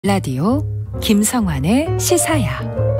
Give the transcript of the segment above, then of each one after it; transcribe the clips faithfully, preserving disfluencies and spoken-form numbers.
라디오 김성환의 시사야.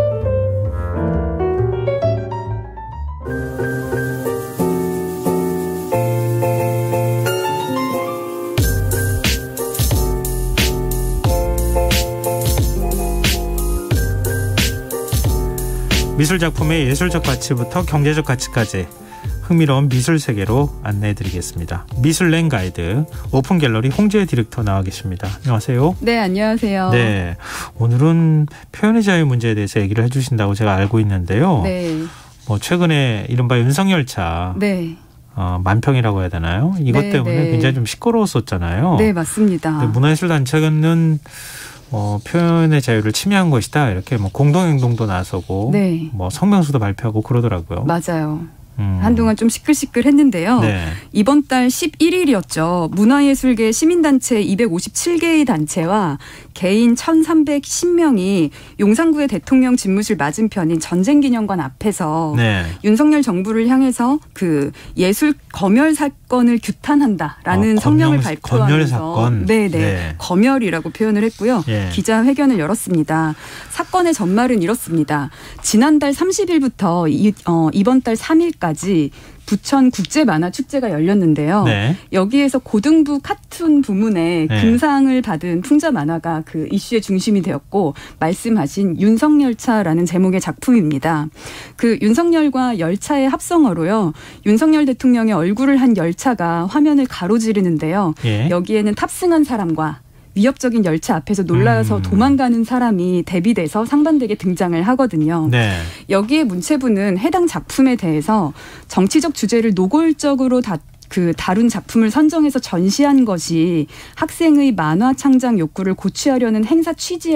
미술작품의 예술적 가치부터 경제적 가치까지 흥미로운 미술 세계로 안내해드리겠습니다. 미술랭 가이드 오픈 갤러리 홍지혜 디렉터 나와 계십니다. 안녕하세요. 네, 안녕하세요. 네, 오늘은 표현의 자유 문제에 대해서 얘기를 해주신다고 제가 알고 있는데요. 네. 뭐 최근에 이른바 윤석열차 네. 어, 만평이라고 해야 되나요? 이것 네, 때문에 네. 굉장히 좀 시끄러웠었잖아요. 네, 맞습니다. 문화예술단체는 어, 표현의 자유를 침해한 것이다. 이렇게 뭐 공동행동도 나서고 네. 뭐 성명서도 발표하고 그러더라고요. 맞아요. 음. 한동안 좀 시끌시끌했는데요. 네. 이번 달 십일 일이었죠. 문화예술계 시민단체 이백오십칠 개의 단체와 개인 천삼백십 명이 용산구의 대통령 집무실 맞은편인 전쟁기념관 앞에서 네. 윤석열 정부를 향해서 그 예술 검열 사건을 규탄한다라는 어, 성명을 검열, 발표하면서 검열 사건. 네네 네. 검열이라고 표현을 했고요. 예. 기자회견을 열었습니다. 사건의 전말은 이렇습니다. 지난달 삼십 일부터 이, 어, 이번 달 삼 일까지 부천 국제만화축제가 열렸는데요. 네. 여기에서 고등부 카툰 부문에 네. 금상을 받은 풍자 만화가 그 이슈의 중심이 되었고 말씀하신 윤석열차라는 제목의 작품입니다. 그 윤석열과 열차의 합성어로요. 윤석열 대통령의 얼굴을 한 열차가 화면을 가로지르는데요. 예. 여기에는 탑승한 사람과 위협적인 열차 앞에서 놀라서 음. 도망가는 사람이 대비돼서 상반되게 등장을 하거든요. 네. 여기에 문체부는 해당 작품에 대해서 정치적 주제를 노골적으로 다 그 다룬 작품을 선정해서 전시한 것이 학생의 만화 창작 욕구를 고취하려는 행사 취지에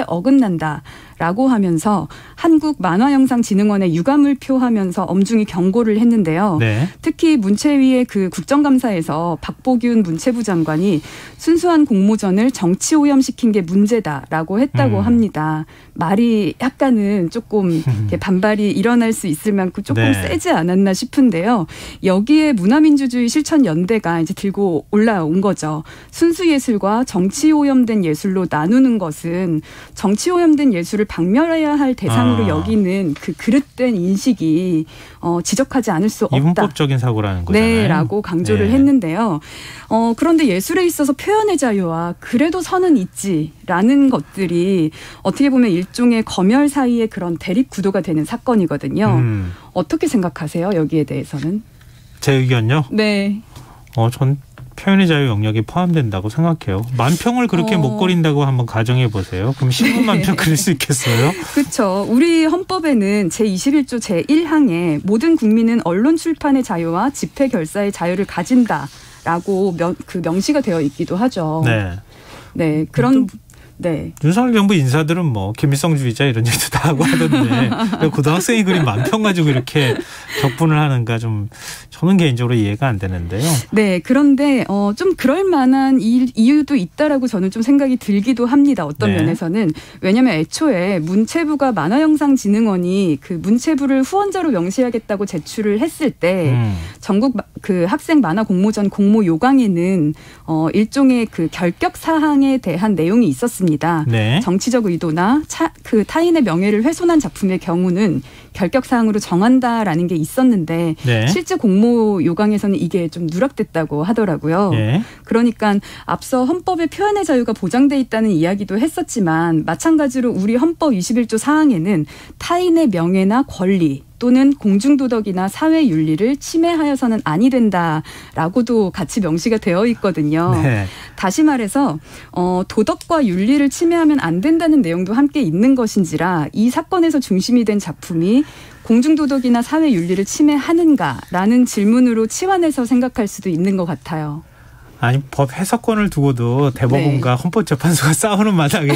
어긋난다라고 하면서 한국만화영상진흥원에 유감을 표하면서 엄중히 경고를 했는데요. 네. 특히 문체위의 그 국정감사에서 박보균 문체부 장관이 순수한 공모전을 정치 오염시킨 게 문제다라고 했다고 음. 합니다. 말이 약간은 조금 이렇게 반발이 일어날 수 있을 만큼 조금 네. 세지 않았나 싶은데요. 여기에 문화민주주의 실천연대가 이제 들고 올라온 거죠. 순수예술과 정치 오염된 예술로 나누는 것은 정치 오염된 예술을 박멸해야 할 대상으로 아. 여기는 그 그릇된 인식이 어, 지적하지 않을 수 없다. 이분법적인 사고라는 거잖아요. 네, 라고 강조를 네. 했는데요. 어, 그런데 예술에 있어서 표현의 자유와 그래도 선은 있지라는 것들이 어떻게 보면 일종의 검열 사이의 그런 대립 구도가 되는 사건이거든요. 음. 어떻게 생각하세요? 여기에 대해서는? 제 의견요? 네. 어, 전 표현의 자유 영역이 포함된다고 생각해요. 만평을 그렇게 어. 못 그린다고 한번 가정해 보세요. 그럼 십만 평 그릴 수 있겠어요? 그렇죠. 우리 헌법에는 제이십일 조 제일 항에 모든 국민은 언론 출판의 자유와 집회 결사의 자유를 가진다라고 명, 그 명시가 되어 있기도 하죠. 네. 네. 그런 네. 윤석열 정부 인사들은 뭐 김일성주의자 이런 얘기도 다 하고 하던데 고등학생이 그린 만평 가지고 이렇게 격분을 하는가 좀 저는 개인적으로 이해가 안 되는데요. 네. 그런데 어, 좀 그럴 만한 이유도 있다라고 저는 좀 생각이 들기도 합니다. 어떤 네. 면에서는. 왜냐하면 애초에 문체부가 만화영상진흥원이 그 문체부를 후원자로 명시하겠다고 제출을 했을 때 음. 전국 그 학생 만화 공모전 공모 요강에는 어, 일종의 그 결격 사항에 대한 내용이 있었습니다. 네. 정치적 의도나 차, 그 타인의 명예를 훼손한 작품의 경우는 결격 사항으로 정한다라는 게 있었는데 네. 실제 공모 요강에서는 이게 좀 누락됐다고 하더라고요. 네. 그러니까 앞서 헌법에 표현의 자유가 보장돼 있다는 이야기도 했었지만 마찬가지로 우리 헌법 이십일 조 사항에는 타인의 명예나 권리 또는 공중도덕이나 사회윤리를 침해하여서는 아니 된다라고도 같이 명시가 되어 있거든요. 네. 다시 말해서 어, 도덕과 윤리를 침해하면 안 된다는 내용도 함께 있는 것인지라 이 사건에서 중심이 된 작품이 공중도덕이나 사회윤리를 침해하는가라는 질문으로 치환해서 생각할 수도 있는 것 같아요. 아니 법 해석권을 두고도 대법원과 네. 헌법재판소가 싸우는 마당에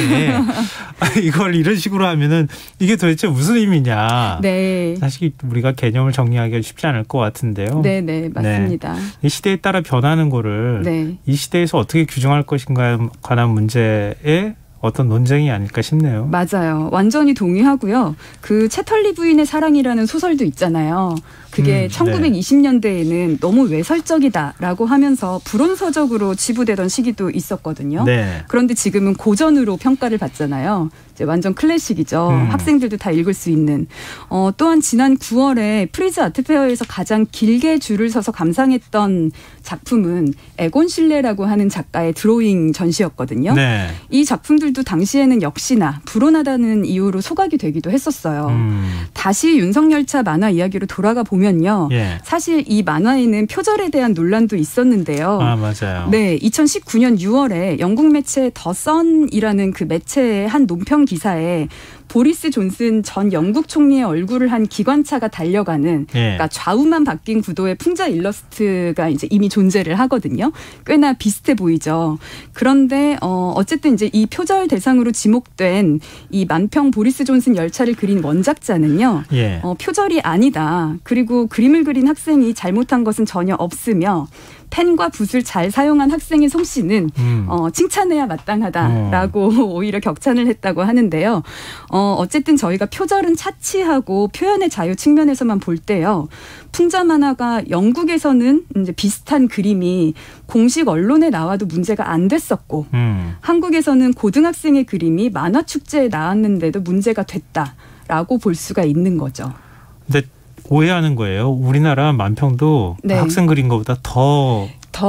이걸 이런 식으로 하면은 이게 도대체 무슨 의미냐. 네. 사실 우리가 개념을 정리하기가 쉽지 않을 것 같은데요. 네, 네, 맞습니다. 네. 이 시대에 따라 변하는 거를 네. 이 시대에서 어떻게 규정할 것인가에 관한 문제에 어떤 논쟁이 아닐까 싶네요. 맞아요. 완전히 동의하고요. 그 채털리 부인의 사랑이라는 소설도 있잖아요. 그게 음, 천구백이십 년대에는 너무 외설적이다라고 하면서 불온서적으로 치부되던 시기도 있었거든요. 네. 그런데 지금은 고전으로 평가를 받잖아요. 이제 완전 클래식이죠. 음. 학생들도 다 읽을 수 있는. 어, 또한 지난 구월에 프리즈 아트페어에서 가장 길게 줄을 서서 감상했던 작품은 에곤 실레라고 하는 작가의 드로잉 전시였거든요. 네. 이 작품들도 당시에는 역시나 불온하다는 이유로 소각이 되기도 했었어요. 음. 다시 윤석열차 만화 이야기로 돌아가 보면요. 예. 사실 이 만화에는 표절에 대한 논란도 있었는데요. 아, 맞아요. 네, 이천십구 년 유월에 영국 매체 더 선이라는 그 매체의 한 논평 기사에 보리스 존슨 전 영국 총리의 얼굴을 한 기관차가 달려가는 예. 그러니까 좌우만 바뀐 구도의 풍자 일러스트가 이제 이미 존재를 하거든요. 꽤나 비슷해 보이죠. 그런데 어 어쨌든 이제 이 표절 대상으로 지목된 이 만평 보리스 존슨 열차를 그린 원작자는요. 예. 어, 표절이 아니다. 그리고 그림을 그린 학생이 잘못한 것은 전혀 없으며 펜과 붓을 잘 사용한 학생의 솜씨는 음. 어, 칭찬해야 마땅하다라고 어. 오히려 격찬을 했다고 하는데요. 어, 어쨌든 저희가 표절은 차치하고 표현의 자유 측면에서만 볼 때요. 풍자 만화가 영국에서는 이제 비슷한 그림이 공식 언론에 나와도 문제가 안 됐었고 음. 한국에서는 고등학생의 그림이 만화 축제에 나왔는데도 문제가 됐다라고 볼 수가 있는 거죠. 근데 오해하는 거예요. 우리나라 만평도 네. 학생 그린 것보다 더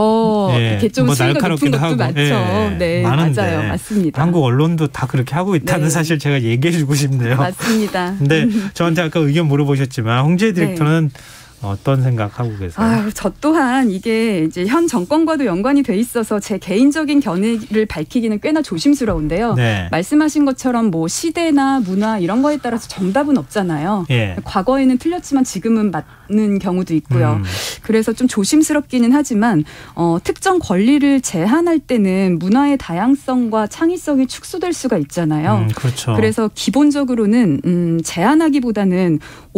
더 예, 이렇게 좀 뭐 수위가 높은 것도 하고. 많죠. 예, 네, 많은데 맞아요, 맞습니다. 한국 언론도 다 그렇게 하고 있다는 네. 사실 제가 얘기해주고 싶네요. 맞습니다. 근데 저한테 아까 의견 물어보셨지만 홍지혜 디렉터는 네. 어떤 생각하고 계세요? 아, 저 또한 이게 이제 현 정권과도 연관이 돼 있어서 제 개인적인 견해를 밝히기는 꽤나 조심스러운데요. 네. 말씀하신 것처럼 뭐 시대나 문화 이런 거에 따라서 정답은 없잖아요. 예. 과거에는 틀렸지만 지금은 맞는 경우도 있고요. 음. 그래서 좀 조심스럽기는 하지만 어, 특정 권리를 제한할 때는 문화의 다양성과 창의성이 축소될 수가 있잖아요. 음, 그렇죠. 그래서 기본적으로는 음, 제한하기보다는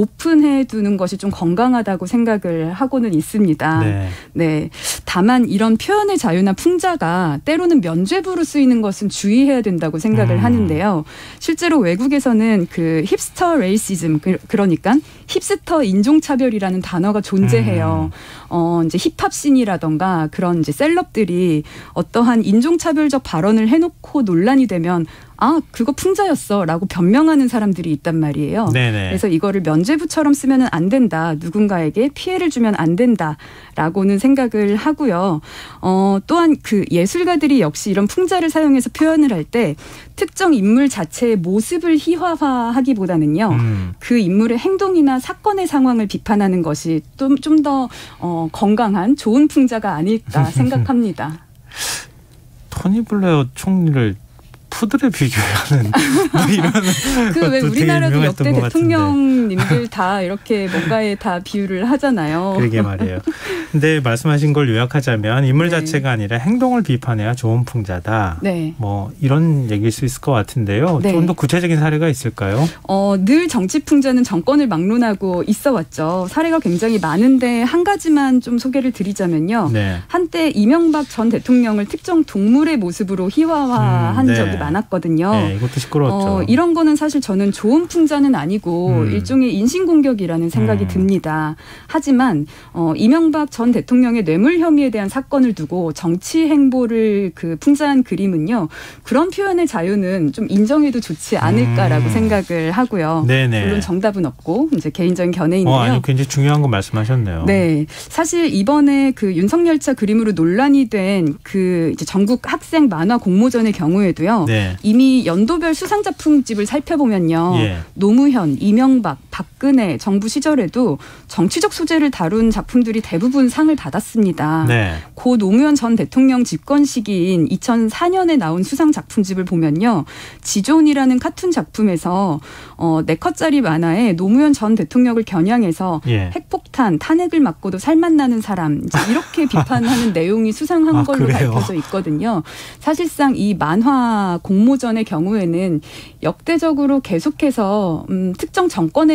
오픈해 두는 것이 좀 건강하다. 고 생각을 하고는 있습니다. 네. 네. 다만 이런 표현의 자유나 풍자가 때로는 면죄부로 쓰이는 것은 주의해야 된다고 생각을 음. 하는데요. 실제로 외국에서는 그 힙스터 레이시즘, 그러니까 힙스터 인종차별이라는 단어가 존재해요. 음. 어, 이제 힙합씬이라던가 그런 이제 셀럽들이 어떠한 인종차별적 발언을 해놓고 논란이 되면 아, 그거 풍자였어 라고 변명하는 사람들이 있단 말이에요. 네네. 그래서 이거를 면죄부처럼 쓰면 안 된다. 누군가에게 피해를 주면 안 된다라고는 생각을 하고요. 어, 또한 그 예술가들이 역시 이런 풍자를 사용해서 표현을 할 때 특정 인물 자체의 모습을 희화화하기보다는요. 음. 그 인물의 행동이나 사건의 상황을 비판하는 것이 좀, 좀 더 어, 건강한 좋은 풍자가 아닐까 생각합니다. 토니 블레어 총리를 푸들에 비교하는 뭐 이런 그 왜 우리나라도 역대 대통령님들 다 이렇게 뭔가에 다 비유를 하잖아요. 그러게 말이에요. 근데 말씀하신 걸 요약하자면 인물 네. 자체가 아니라 행동을 비판해야 좋은 풍자다. 네. 뭐 이런 얘기일 수 있을 것 같은데요. 네. 좀 더 구체적인 사례가 있을까요? 어, 늘 정치 풍자는 정권을 막론하고 있어 왔죠. 사례가 굉장히 많은데 한 가지만 좀 소개를 드리자면요. 네. 한때 이명박 전 대통령을 특정 동물의 모습으로 희화화한 음, 네. 적이 많았거든요. 네, 이것도 시끄러웠죠. 어, 이런 거는 사실 저는 좋은 풍자는 아니고 음. 일종의 인신공격이라는 생각이 음. 듭니다. 하지만 어, 이명박 전 대통령의 뇌물 혐의에 대한 사건을 두고 정치 행보를 그 풍자한 그림은요. 그런 표현의 자유는 좀 인정해도 좋지 않을까라고 음. 생각을 하고요. 네네. 물론 정답은 없고 이제 개인적인 견해인데요. 어, 아니, 굉장히 중요한 거 말씀하셨네요. 네, 사실 이번에 그 윤석열차 그림으로 논란이 된 그 이제 전국 학생 만화 공모전의 경우에도요. 네. 이미 연도별 수상작품집을 살펴보면요. 예. 노무현, 이명박, 박근혜 정부 시절에도 정치적 소재를 다룬 작품들이 대부분 상을 받았습니다. 네. 고 노무현 전 대통령 집권 시기인 이천사 년에 나온 수상작품집을 보면요. 지존이라는 카툰 작품에서 어, 네 컷짜리 만화에 노무현 전 대통령을 겨냥해서 예. 핵폭탄, 탄핵을 맞고도 살맛 나는 사람 이제 이렇게 비판하는 내용이 수상한 아, 걸로 그래요? 밝혀져 있거든요. 사실상 이 만화 공모전의 경우에는 역대적으로 계속해서 음, 특정 정권에만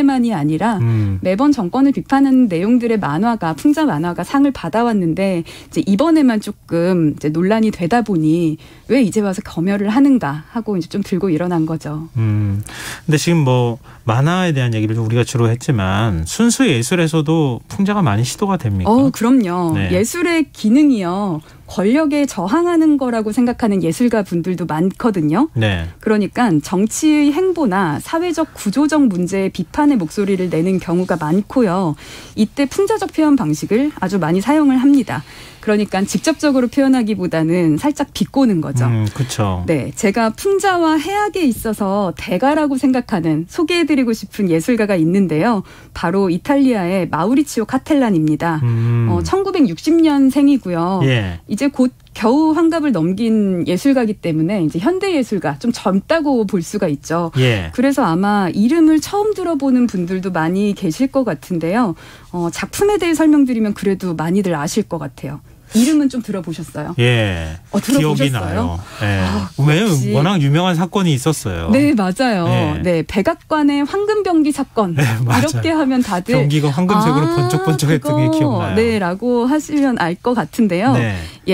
때만이 아니라 음. 매번 정권을 비판하는 내용들의 만화가 풍자 만화가 상을 받아왔는데 이제 이번에만 조금 이제 논란이 되다 보니 왜 이제 와서 검열을 하는가 하고 이제 좀 들고 일어난 거죠. 음. 근데 지금 뭐 만화에 대한 얘기를 우리가 주로 했지만 순수 예술에서도 풍자가 많이 시도가 됩니까? 어, 그럼요. 네. 예술의 기능이요. 권력에 저항하는 거라고 생각하는 예술가 분들도 많거든요. 네. 그러니까 정치의 행보나 사회적 구조적 문제에 비판의 목소리를 내는 경우가 많고요. 이때 풍자적 표현 방식을 아주 많이 사용을 합니다. 그러니까 직접적으로 표현하기보다는 살짝 비꼬는 거죠. 음, 그렇죠. 네, 제가 풍자와 해악에 있어서 대가라고 생각하는 소개해드리고 싶은 예술가가 있는데요. 바로 이탈리아의 마우리치오 카텔란입니다. 음. 어, 천구백육십 년생이고요. 예. 이제 곧 겨우 환갑을 넘긴 예술가이기 때문에 이제 현대 예술가 좀 젊다고 볼 수가 있죠. 예. 그래서 아마 이름을 처음 들어보는 분들도 많이 계실 것 같은데요. 어, 작품에 대해 설명드리면 그래도 많이들 아실 것 같아요. 이름은 좀 들어보셨어요? 예. 어, 들어보셨어요? 기억이 나요. 예. 아, 왜 역시. 워낙 유명한 사건이 있었어요. 네, 맞아요. 네. 네, 백악관의 황금병기 사건. 네, 맞아요. 이렇게 하면 다들 경기가 황금색으로 아, 번쩍번쩍했던 그거. 게 기억나요. 네, 라고 하시면 알 것 같은데요. 네.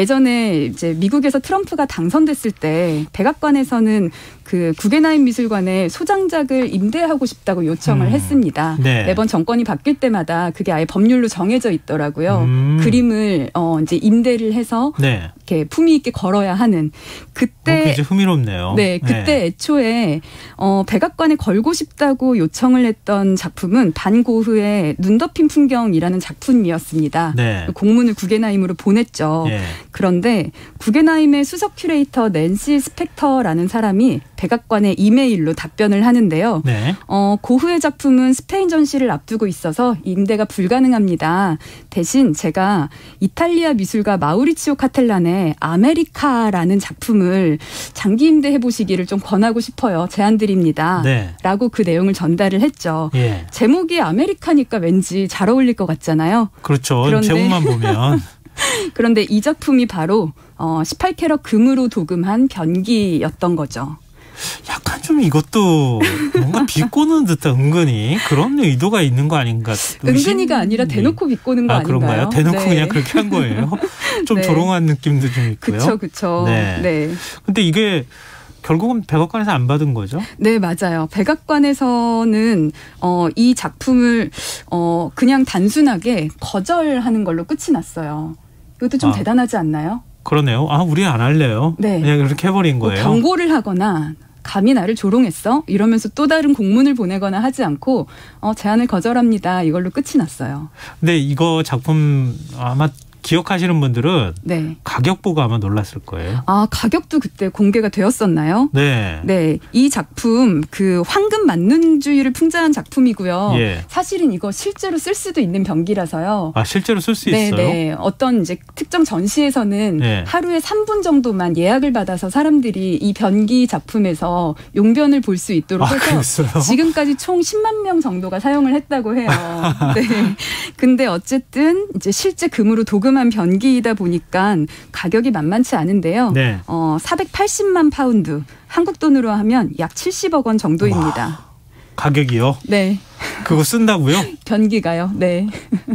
예전에 이제 미국에서 트럼프가 당선됐을 때 백악관에서는 그 구겐하임 미술관에 소장작을 임대하고 싶다고 요청을 음. 했습니다. 네. 매번 정권이 바뀔 때마다 그게 아예 법률로 정해져 있더라고요. 음. 그림을 어 이제 임대를 해서 네. 이렇게 품위 있게 걸어야 하는 그때 어, 굉장히 흥미롭네요. 네, 그때 네. 애초에 어, 백악관에 걸고 싶다고 요청을 했던 작품은 반 고흐의 눈 덮인 풍경이라는 작품이었습니다. 네. 공문을 구겐하임으로 보냈죠. 예. 그런데 구겐하임의 수석 큐레이터 낸시 스펙터라는 사람이 백악관에 이메일로 답변을 하는데요. 네. 어, 고흐의 작품은 스페인 전시를 앞두고 있어서 임대가 불가능합니다. 대신 제가 이탈리아 미술가 마우리치오 카텔란의 아메리카라는 작품을 장기 임대해 보시기를 좀 권하고 싶어요. 제안드립니다. 네. 라고 그 내용을 전달을 했죠. 예. 제목이 아메리카니까 왠지 잘 어울릴 것 같잖아요. 그렇죠. 그런데- 제목만 보면. 그런데 이 작품이 바로 어, 십팔 캐럿 금으로 도금한 변기였던 거죠. 약간 좀 이것도 뭔가 비꼬는 듯한 은근히 그런 의도가 있는 거 아닌가. 은근히가 아니라 대놓고 비꼬는 거 아, 아닌가요? 그런가요? 대놓고 네. 그냥 그렇게 한 거예요. 좀 네. 조롱한 느낌도 좀 있고요. 그쵸, 그쵸. 네. 네. 근데 이게 결국은 백악관에서 안 받은 거죠? 네, 맞아요. 백악관에서는 어, 이 작품을 어, 그냥 단순하게 거절하는 걸로 끝이 났어요. 이것도 좀 아. 대단하지 않나요? 그러네요. 아, 우리 안 할래요. 네. 그냥 그렇게 해버린 뭐 거예요. 경고를 하거나 감히 나를 조롱했어? 이러면서 또 다른 공문을 보내거나 하지 않고 어, 제안을 거절합니다. 이걸로 끝이 났어요. 근데 이거 작품 아마 기억하시는 분들은 네. 가격 보고 아마 놀랐을 거예요. 아, 가격도 그때 공개가 되었었나요? 네. 네, 이 작품 그 황금 만눈주의를 풍자한 작품이고요. 예. 사실은 이거 실제로 쓸 수도 있는 병기라서요. 아, 실제로 쓸 수 네, 있어요? 네. 어떤 이제 특정 전시에서는 네. 하루에 삼 분 정도만 예약을 받아서 사람들이 이 변기 작품에서 용변을 볼 수 있도록 아, 해서 그랬어요? 지금까지 총 십만 명 정도가 사용을 했다고 해요. 네. 근데 어쨌든 이제 실제 금으로 도금한 변기이다 보니까 가격이 만만치 않은데요. 네. 어, 사백팔십만 파운드, 한국 돈으로 하면 약 칠십억 원 정도입니다. 가격이요? 네. 그거 쓴다고요? 변기가요. 네.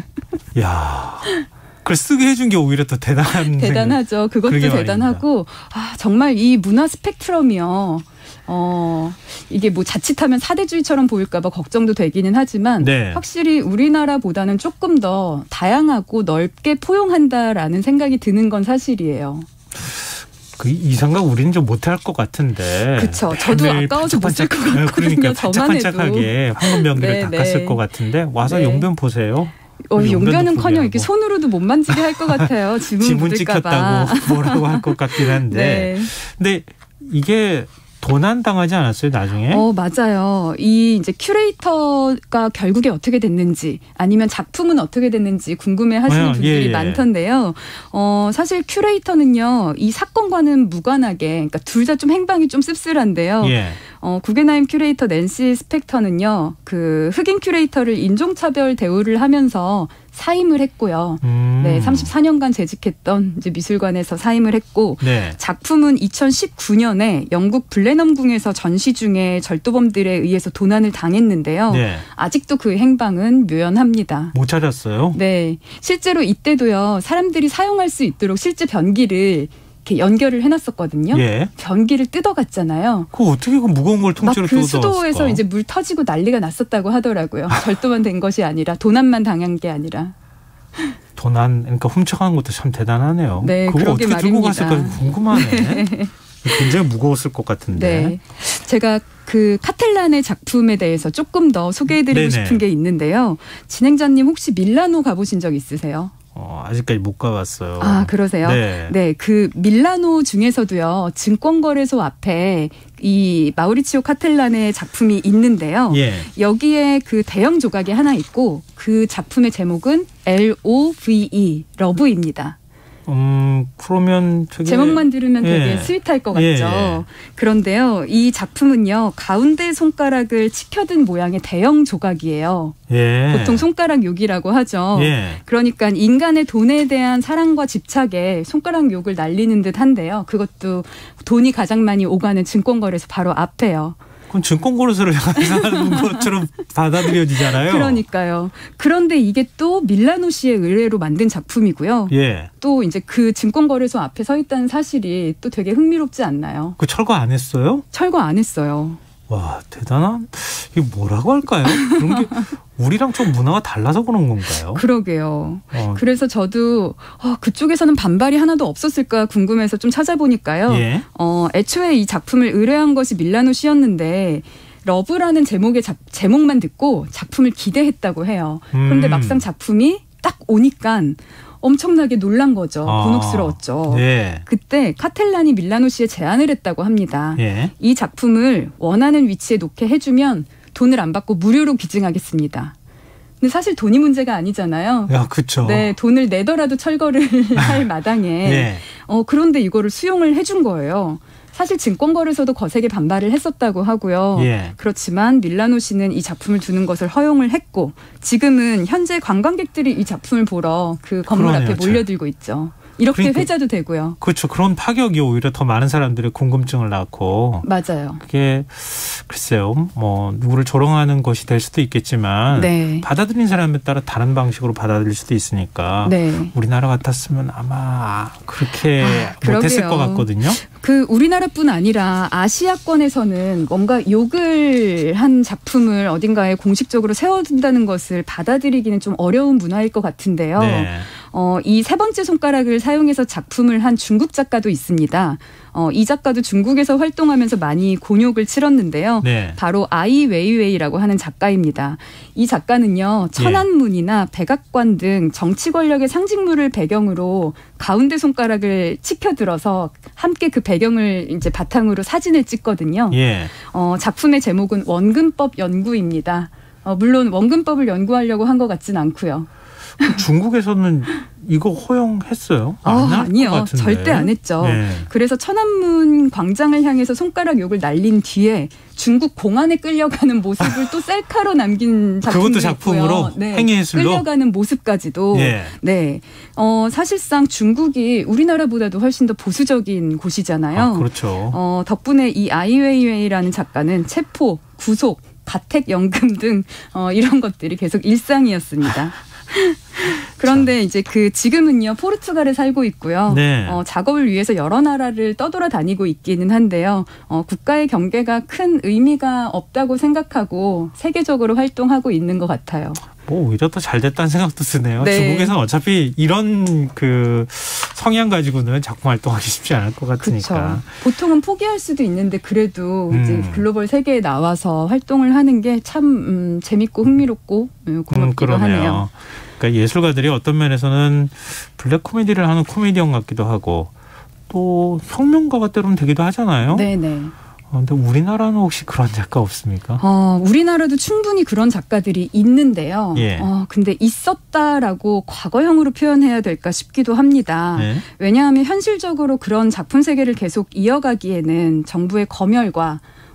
야, 그걸 쓰게 해준 게 오히려 더 대단한. 대단하죠. 그것도 그러게 대단하고 아, 정말 이 문화 스펙트럼이요. 어, 이게 뭐 자칫하면 사대주의처럼 보일까 봐 걱정도 되기는 하지만 네. 확실히 우리나라보다는 조금 더 다양하고 넓게 포용한다라는 생각이 드는 건 사실이에요. 그 이 생각 우리는 좀 못할 것 같은데. 그쵸. 저도 매일 아까워서 못 쓸 것 반짝반짝- 같거든요. 그러니까 저만 해도. 반짝반짝하게 황금병기를 네, 닦았을 네. 것 같은데 와서 네. 용변 보세요. 어, 용변도 용변은커녕 이렇게 포기하고. 손으로도 못 만지게 할 것 같아요. 지문, 지문 묻을까 봐. 찍혔다고 뭐라고 할 것 같긴 한데. 네. 근데 이게 도난 당하지 않았어요, 나중에? 어, 맞아요. 이 이제 큐레이터가 결국에 어떻게 됐는지 아니면 작품은 어떻게 됐는지 궁금해 하시는 어, 분들이 예, 예. 많던데요. 어, 사실 큐레이터는요, 이 사건과는 무관하게, 그러니까 둘 다 좀 행방이 좀 씁쓸한데요. 예. 어, 구겐하임 큐레이터 낸시 스펙터는요, 그 흑인 큐레이터를 인종차별 대우를 하면서 사임을 했고요. 음. 네, 삼십사 년간 재직했던 이제 미술관에서 사임을 했고, 네. 작품은 이천십구 년에 영국 블레넘궁에서 전시 중에 절도범들에 의해서 도난을 당했는데요. 네. 아직도 그 행방은 묘연합니다. 못 찾았어요? 네, 실제로 이때도요, 사람들이 사용할 수 있도록 실제 변기를 이렇게 연결을 해놨었거든요. 예. 변기를 뜯어갔잖아요. 그 어떻게 그 무거운 걸 통째로 뜯어갔을까? 그 수도에서 이제 물 터지고 난리가 났었다고 하더라고요. 절도만 된 것이 아니라 도난만 당한 게 아니라. 도난, 그러니까 훔쳐가는 것도 참 대단하네요. 네, 그거 어떻게 말입니다. 들고 갔을까 궁금하네. 네. 굉장히 무거웠을 것 같은데. 네, 제가 그 카텔란의 작품에 대해서 조금 더 소개해드리고 네네. 싶은 게 있는데요. 진행자님 혹시 밀라노 가보신 적 있으세요? 어, 아직까지 못 가봤어요. 아, 그러세요? 네. 네, 그 밀라노 중에서도요, 증권거래소 앞에 이 마우리치오 카텔란의 작품이 있는데요. 예. 여기에 그 대형 조각이 하나 있고 그 작품의 제목은 엘 오 브이 이, 러브입니다. 음, 그러면 되게 제목만 들으면 되게 예. 스윗할 것 같죠. 예. 그런데요, 이 작품은요, 가운데 손가락을 치켜든 모양의 대형 조각이에요. 예. 보통 손가락 욕이라고 하죠. 예. 그러니까 인간의 돈에 대한 사랑과 집착에 손가락 욕을 날리는 듯 한데요. 그것도 돈이 가장 많이 오가는 증권거래소 바로 앞에요. 그건 증권거래소를 향하는 것처럼 받아들여지잖아요. 그러니까요. 그런데 이게 또 밀라노 씨의 의뢰로 만든 작품이고요. 예. 또 이제 그 증권거래소 앞에 서 있다는 사실이 또 되게 흥미롭지 않나요? 그 철거 안 했어요? 철거 안 했어요. 와, 대단한, 이게 뭐라고 할까요? 그런 게 우리랑 좀 문화가 달라서 그런 건가요? 그러게요. 어. 그래서 저도 어, 그쪽에서는 반발이 하나도 없었을까 궁금해서 좀 찾아보니까요. 예. 어, 애초에 이 작품을 의뢰한 것이 밀라노 씨였는데 러브라는 제목의 자, 제목만 듣고 작품을 기대했다고 해요. 그런데 음. 막상 작품이 딱 오니까 엄청나게 놀란 거죠. 아, 곤혹스러웠죠. 예. 그때 카텔란이 밀라노 씨에 제안을 했다고 합니다. 예. 이 작품을 원하는 위치에 놓게 해주면 돈을 안 받고 무료로 기증하겠습니다. 근데 사실 돈이 문제가 아니잖아요. 야, 그렇죠. 네, 돈을 내더라도 철거를 할 마당에. 예. 어, 그런데 이거를 수용을 해준 거예요. 사실 증권거래소도 거세게 반발을 했었다고 하고요. 예. 그렇지만 밀라노 씨는 이 작품을 두는 것을 허용을 했고 지금은 현재 관광객들이 이 작품을 보러 그 건물 그러네요. 앞에 몰려들고 있죠. 이렇게 그러니까, 회자도 되고요. 그렇죠. 그런 파격이 오히려 더 많은 사람들의 궁금증을 낳고. 맞아요. 그게 글쎄요. 뭐 누구를 조롱하는 것이 될 수도 있겠지만 네. 받아들인 사람에 따라 다른 방식으로 받아들일 수도 있으니까 네. 우리나라 같았으면 아마 그렇게 아, 못했을 것 같거든요. 그 우리나라뿐 아니라 아시아권에서는 뭔가 욕을 한 작품을 어딘가에 공식적으로 세워둔다는 것을 받아들이기는 좀 어려운 문화일 것 같은데요. 네. 어, 이 세 번째 손가락을 사용해서 작품을 한 중국 작가도 있습니다. 어, 이 작가도 중국에서 활동하면서 많이 곤욕을 치렀는데요. 네. 바로 아이 웨이웨이라고 하는 작가입니다. 이 작가는요, 천안문이나 백악관 등 정치 권력의 상징물을 배경으로 가운데 손가락을 치켜들어서 함께 그 배경을 이제 바탕으로 사진을 찍거든요. 예. 어, 작품의 제목은 원근법 연구입니다. 어, 물론 원근법을 연구하려고 한 것 같진 않고요. 중국에서는 이거 허용했어요? 아, 아니요. 절대 안 했죠. 네. 그래서 천안문 광장을 향해서 손가락 욕을 날린 뒤에 중국 공안에 끌려가는 모습을 또 셀카로 남긴 작품도 그것도 작품으로 있고요. 네. 행위예술로? 끌려가는 모습까지도. 네. 네. 어, 사실상 중국이 우리나라보다도 훨씬 더 보수적인 곳이잖아요. 아, 그렇죠. 어, 덕분에 이 아이웨이웨이라는 작가는 체포, 구속, 가택연금 등 어, 이런 것들이 계속 일상이었습니다. 그런데 이제 그 지금은요 포르투갈에 살고 있고요. 네. 어, 작업을 위해서 여러 나라를 떠돌아다니고 있기는 한데요. 어, 국가의 경계가 큰 의미가 없다고 생각하고 세계적으로 활동하고 있는 것 같아요. 뭐 오히려 더 잘 됐다는 생각도 드네요. 네. 중국에서는 어차피 이런 그 성향 가지고는 작품 활동하기 쉽지 않을 것 같으니까. 그쵸. 보통은 포기할 수도 있는데 그래도 음. 이제 글로벌 세계에 나와서 활동을 하는 게 참 음, 재밌고 흥미롭고 고맙기도 음, 하네요. 그러니까 예술가들이 어떤 면에서는 블랙 코미디를 하는 코미디언 같기도 하고 또 혁명가가 때로는 되기도 하잖아요. 네네. 그런데 우리나라는 혹시 그런 작가 없습니까? 어, 우리나라도 충분히 그런 작가들이 있는데요. 예. 어, 근데 있었다라고 과거형으로 표현해야 될까 싶기도 합니다. 예. 왜냐하면 현실적으로 그런 작품 세계를 계속 이어가기에는 정부의 검열과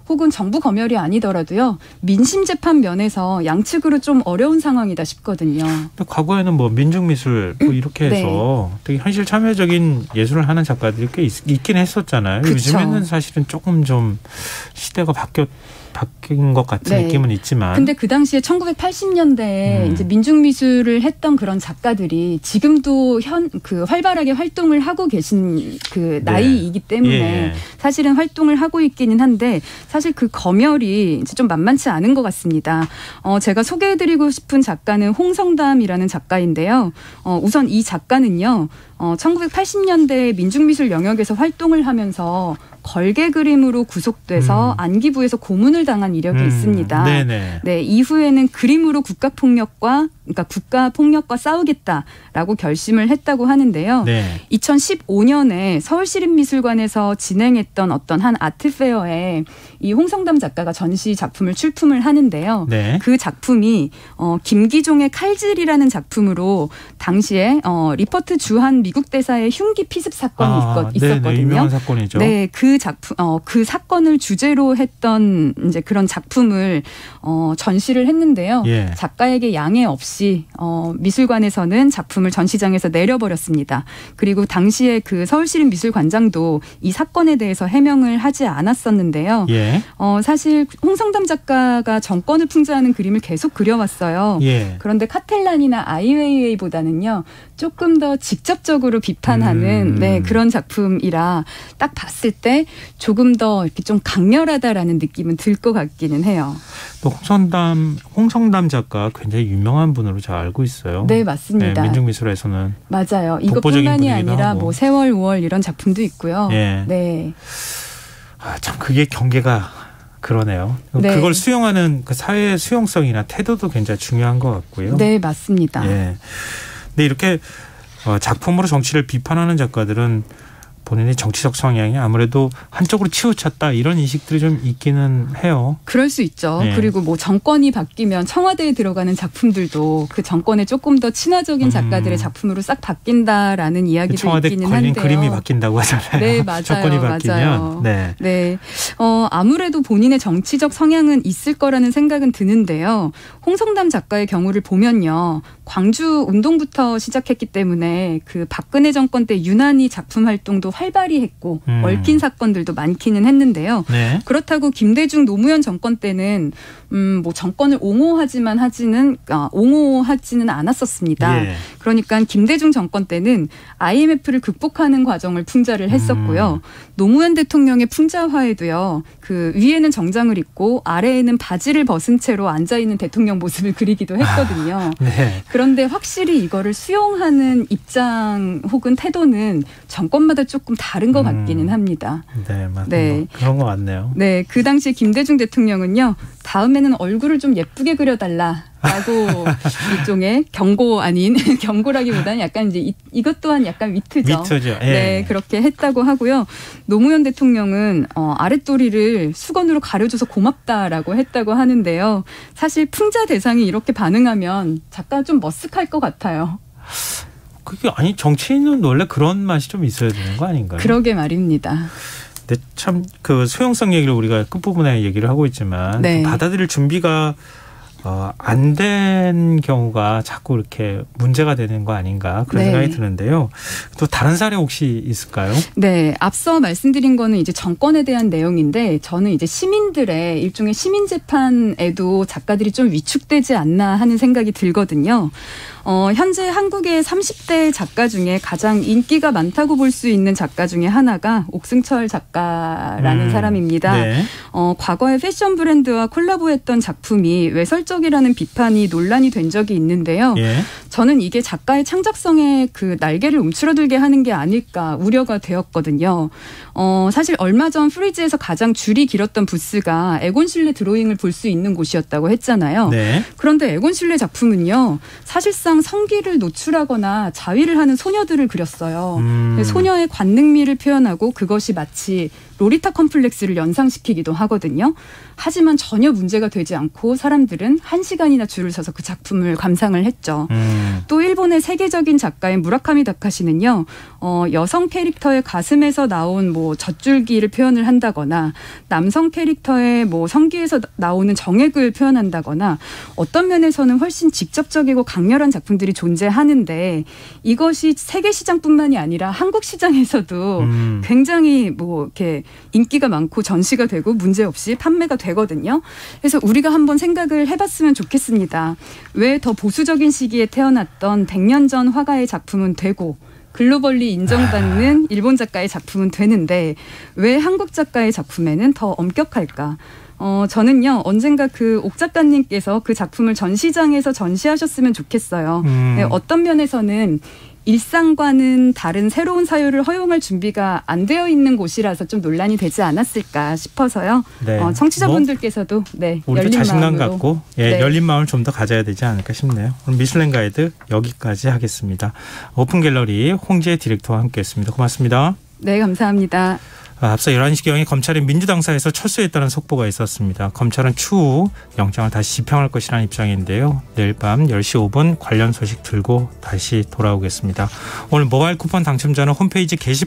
혹은 정부 검열이 아니더라도요. 민심 재판 면에서 양측으로 좀 어려운 상황이다 싶거든요. 과거에는 뭐 민중미술 뭐 이렇게 해서 네. 되게 현실 참여적인 예술을 하는 작가들이 꽤 있, 있긴 했었잖아요. 그쵸. 요즘에는 사실은 조금 좀 시대가 바뀌었 바뀐 것 같은 네. 느낌은 있지만. 근데 그 당시에 천구백팔십 년대에 음. 이제 민중미술을 했던 그런 작가들이 지금도 현 그 활발하게 활동을 하고 계신 그 네. 나이이기 때문에 예. 사실은 활동을 하고 있기는 한데 사실 그 검열이 이제 좀 만만치 않은 것 같습니다. 어, 제가 소개해드리고 싶은 작가는 홍성담이라는 작가인데요. 어, 우선 이 작가는요. 어, 천구백팔십 년대 민중미술 영역에서 활동을 하면서 걸개 그림으로 구속돼서 음. 안기부에서 고문을 당한 이력이 음. 있습니다. 네네. 네, 이후에는 그림으로 국가폭력과 그러니까 국가폭력과 싸우겠다라고 결심을 했다고 하는데요. 네. 이천십오 년에 서울시립미술관에서 진행했던 어떤 한 아트페어에 이 홍성담 작가가 전시 작품을 출품을 하는데요. 네. 그 작품이 어, 김기종의 칼질이라는 작품으로 당시에 어, 리퍼트 주한 미국 대사의 흉기 피습 사건이 아, 있었거든요. 네네, 유명한 사건이죠. 네, 그 작품, 어, 그 사건을 주제로 했던 이제 그런 작품을 어, 전시를 했는데요. 예. 작가에게 양해 없이 어, 미술관에서는 작품을 전시장에서 내려버렸습니다. 그리고 당시에 그 서울시립미술관장도 이 사건에 대해서 해명을 하지 않았었는데요. 예. 어, 사실 홍성담 작가가 정권을 풍자하는 그림을 계속 그려왔어요. 예. 그런데 카텔란이나 아이웨이웨이보다는요. 조금 더 직접적으로 비판하는 음. 네, 그런 작품이라 딱 봤을 때 조금 더 이렇게 좀 강렬하다라는 느낌은 들 것 같기는 해요. 또 홍성담, 홍성담 작가 굉장히 유명한 분으로 잘 알고 있어요. 네, 맞습니다. 네, 민중미술에서는 맞아요. 이것뿐만이 아니라 하고. 뭐 세월, 우월 이런 작품도 있고요. 예. 네. 아, 참 그게 경계가 그러네요. 네. 그걸 수용하는 그 사회의 수용성이나 태도도 굉장히 중요한 것 같고요. 네, 맞습니다. 예. 근데 이렇게 작품으로 정치를 비판하는 작가들은 본인의 정치적 성향이 아무래도 한쪽으로 치우쳤다 이런 인식들이 좀 있기는 해요. 그럴 수 있죠. 네. 그리고 뭐 정권이 바뀌면 청와대에 들어가는 작품들도 그 정권에 조금 더 친화적인 작가들의 음. 작품으로 싹 바뀐다라는 이야기도 청와대 있기는 걸린 한데요. 그림이 바뀐다고 하잖아요. 네, 맞아요. 정권이 바뀌면. 맞아요. 네. 네. 어, 아무래도 본인의 정치적 성향은 있을 거라는 생각은 드는데요. 홍성담 작가의 경우를 보면요. 광주 운동부터 시작했기 때문에 그 박근혜 정권 때 유난히 작품 활동도 활발히 했고 음. 얽힌 사건들도 많기는 했는데요. 네. 그렇다고 김대중 노무현 정권 때는 음, 뭐 정권을 옹호하지만 하지는 아, 옹호하지는 않았었습니다. 예. 그러니까 김대중 정권 때는 아이엠에프를 극복하는 과정을 풍자를 했었고요. 음. 노무현 대통령의 풍자화에도요. 그 위에는 정장을 입고 아래에는 바지를 벗은 채로 앉아 있는 대통령 모습을 그리기도 했거든요. 아, 네. 그런데 확실히 이거를 수용하는 입장 혹은 태도는 정권마다 조금 다른 것 같기는 합니다. 네, 맞아요. 네. 그런 것 같네요. 네, 그 당시에 김대중 대통령은요. 다음에는 얼굴을 좀 예쁘게 그려달라. 라고 일종의 경고 아닌 경고라기보다는 약간 이제 이, 이것 또한 약간 위트죠. 위트죠. 예. 네, 그렇게 했다고 하고요. 노무현 대통령은 어, 아랫도리를 수건으로 가려줘서 고맙다라고 했다고 하는데요. 사실 풍자 대상이 이렇게 반응하면 작가 좀 머쓱할 것 같아요. 그게 아니 정치인은 원래 그런 맛이 좀 있어야 되는 거 아닌가요? 그러게 말입니다. 근데 참 그 수용성 얘기를 우리가 끝부분에 얘기를 하고 있지만 네. 받아들일 준비가 어, 안 된 경우가 자꾸 이렇게 문제가 되는 거 아닌가 그런 네. 생각이 드는데요. 또 다른 사례 혹시 있을까요? 네, 앞서 말씀드린 거는 이제 정권에 대한 내용인데 저는 이제 시민들의 일종의 시민 재판에도 작가들이 좀 위축되지 않나 하는 생각이 들거든요. 어, 현재 한국의 삼십 대 작가 중에 가장 인기가 많다고 볼 수 있는 작가 중에 하나가 옥승철 작가라는 음, 사람입니다. 네. 어, 과거에 패션 브랜드와 콜라보했던 작품이 외설적이라는 비판이 논란이 된 적이 있는데요. 예. 저는 이게 작가의 창작성에 그 날개를 움츠러들게 하는 게 아닐까 우려가 되었거든요. 어, 사실 얼마 전 프리즈에서 가장 줄이 길었던 부스가 에곤 실레 드로잉을 볼 수 있는 곳이었다고 했잖아요. 네. 그런데 에곤 실레 작품은요. 사실상 성기를 노출하거나 자위를 하는 소녀들을 그렸어요. 음. 소녀의 관능미를 표현하고 그것이 마치 로리타 컴플렉스를 연상시키기도 하거든요. 하지만 전혀 문제가 되지 않고 사람들은 한 시간이나 줄을 서서 그 작품을 감상을 했죠. 음. 또 일본의 세계적인 작가인 무라카미 다카시는요. 어, 여성 캐릭터의 가슴에서 나온 뭐 젖줄기를 표현을 한다거나 남성 캐릭터의 뭐 성기에서 나오는 정액을 표현한다거나 어떤 면에서는 훨씬 직접적이고 강렬한 작품들이 존재하는데 이것이 세계 시장뿐만이 아니라 한국 시장에서도 음. 굉장히 뭐 이렇게 인기가 많고 전시가 되고 문제없이 판매가 되거든요. 그래서 우리가 한번 생각을 해봤으면 좋겠습니다. 왜 더 보수적인 시기에 태어났던 백 년 전 화가의 작품은 되고 글로벌리 인정받는 일본 작가의 작품은 되는데 왜 한국 작가의 작품에는 더 엄격할까? 어, 저는요, 언젠가 그 옥 작가님께서 그 작품을 전시장에서 전시하셨으면 좋겠어요. 음. 네, 어떤 면에서는 일상과는 다른 새로운 사유를 허용할 준비가 안 되어 있는 곳이라서 좀 논란이 되지 않았을까 싶어서요. 네. 어, 청취자분들께서도 뭐, 네, 우리도 열린 자신감 마음으로. 갖고 예, 네. 열린 마음을 좀 더 가져야 되지 않을까 싶네요. 오늘 미슐랭 가이드 여기까지 하겠습니다. 오픈 갤러리 홍지혜 디렉터와 함께했습니다. 고맙습니다. 네, 감사합니다. 앞서 열한 시경에 검찰이 민주당사에서 철수했다는 속보가 있었습니다. 검찰은 추후 영장을 다시 집행할 것이라는 입장인데요. 내일 밤 열 시 오 분 관련 소식 들고 다시 돌아오겠습니다. 오늘 모바일 쿠폰 당첨자는 홈페이지 게시